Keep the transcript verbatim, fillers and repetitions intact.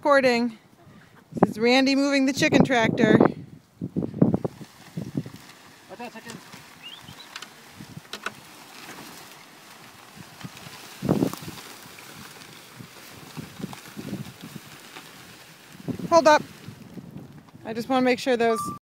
recording. This is Randy moving the chicken tractor. Hold up. I just want to make sure those